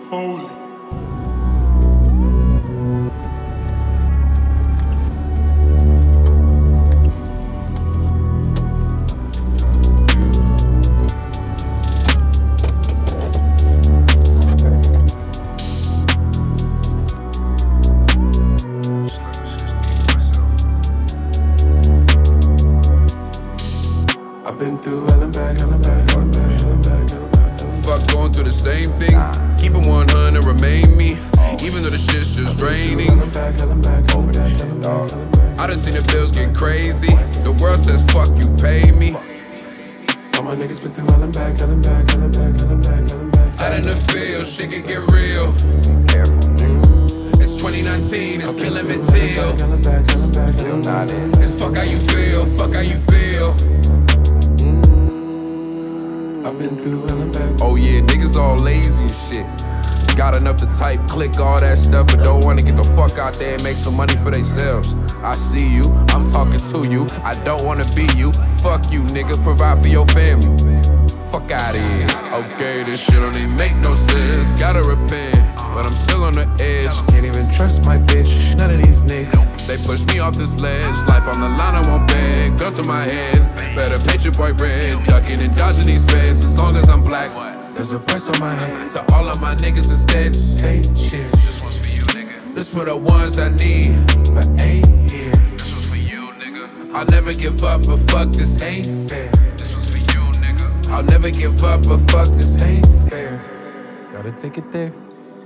Holy. I've been through hell and back, hell and back, hell and back, hell and back, hell and back, hell and back. Fuck going through the same thing. Keep it 100, remain me. Even though the shit's just draining. Hell and back, hell and back, hell and back, hell and back, hell and back. I done seen the bills get crazy. The world says fuck you, pay me. All my niggas been through hell and back, hell and back, hell and back, hell and back, hell and back. Out in the field, shit can get real. It's 2019, it's killing me till. Hell and back, hell and back, hell and back. It's fuck how you feel, fuck how you feel. I've been through hell and back. Oh yeah, niggas all lazy and shit. Got enough to type, click all that stuff, but don't wanna get the fuck out there and make some money for themselves. I see you, I'm talking to you, I don't wanna be you. Fuck you, nigga, provide for your family. Fuck out of here. Okay, this shit don't even make no sense. Gotta repent, but I'm still on the edge. Can't even trust my bitch, none of these niggas. They push me off this ledge, life on the line, I won't beg. Gun to my head, better paint your boy red. Ducking and dodging these feds, as long as I'm black. There's a price on my head. To all of my niggas is dead. Same shit, This one's for you, nigga. This for the ones I need. but ain't here. This one's for you, nigga. I'll never give up, but fuck this ain't fair. This one's for you, nigga. I'll never give up, but fuck this ain't fair. Gotta take it there.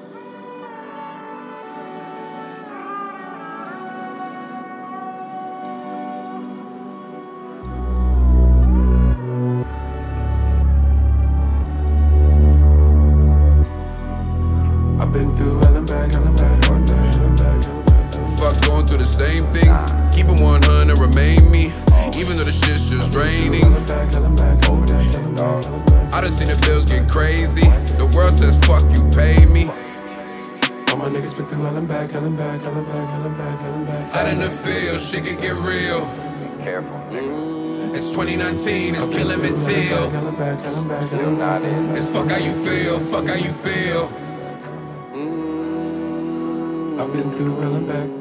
I've been through hell and back, hell and back, hell and back, hell and back, hell and back, hell and back. Fuck going through the same thing. Keep it 100, remain me. Even though the shit's just draining. Hell and back, hell and back, hell and back, hell and back, hell and back. I done seen the bills get crazy. The world says fuck you, pay me. All my niggas been through hell and back, hell and back, hell and back, hell and back, hell and back. Out in the field, shit can get real. It's 2019, it's killing me till. Hell and back, hell and back, hell and back, hell and back. It's fuck how you feel, fuck how you feel. I've been through hell and back.